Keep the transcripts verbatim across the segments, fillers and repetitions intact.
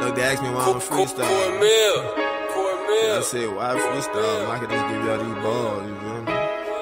Look, they asked me why I'm a freestyle. Cornmeal. Cornmeal. I said, why freestyle? I could just give y'all these balls, you feel me?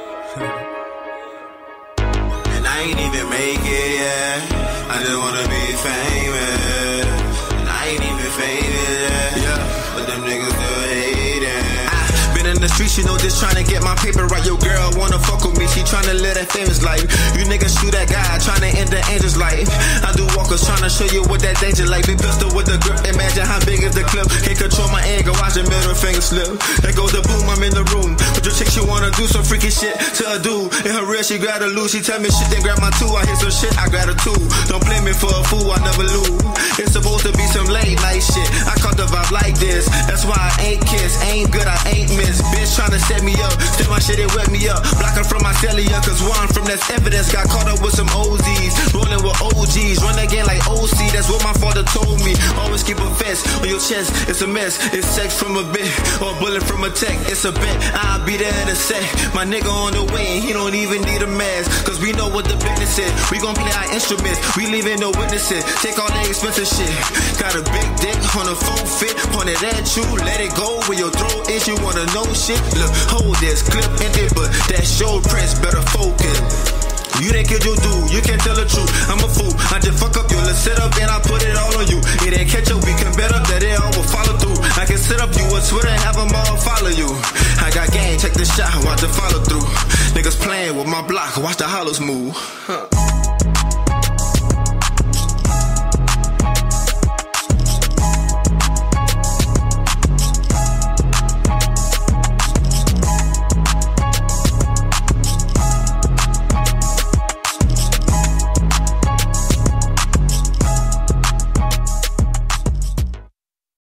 And I ain't even make it yet. I just wanna be famous. And I ain't even famous yet. Yeah, but them niggas still hating. I been in the streets, you know, just trying to get my paper right. Your girl wanna fuck with me, she tryna live that famous life. You niggas shoot that guy, tryna end the angel's life. I do walkers, tryna show you what that danger like. Big pistol with the grip, imagine how big is the clip. Can't control my anger, watch the middle finger slip. There goes the boom, I'm in the room. With your chick, she wanna do some freaky shit to a dude. In her real, she grab a loose. She tell me shit, then grab my two. I hit some shit, I grab a two. Don't blame me for a fool, I never lose. It's supposed to be some late night shit. I caught the vibe like this. That's why I ain't kiss, ain't good, I ain't miss. Bitch tryna set me up, still my shit, it wet me up. Blocking from my cellular, cause one from that's evidence. Got caught up with some O Zs, rolling with O Gs. Run again like O C, that's what my father told me. Always keep a fence on your chest, it's a mess. It's sex from a bit, or a bullet from a tech. It's a bet, I'll be there in a sec. My nigga on the way, and he don't even need a mask. Cause we know what the business is. We gon' play our instruments, we leaving no witnesses. Take all the expensive shit. Got a big dick on a full fit, point it at you, let it go where your throat is. You wanna know shit? Look, hold this clip in it, but that show prince better focus. You didn't kill your dude, you can't tell the truth. I'm a fool, I just fuck up your little setup and I put it all on you. It ain't catch up, we can bet up that it all will follow through. I can set up you a Twitter, have them all follow you. I got game, check the shot, watch the follow through. Niggas playing with my block, watch the hollows move. Huh.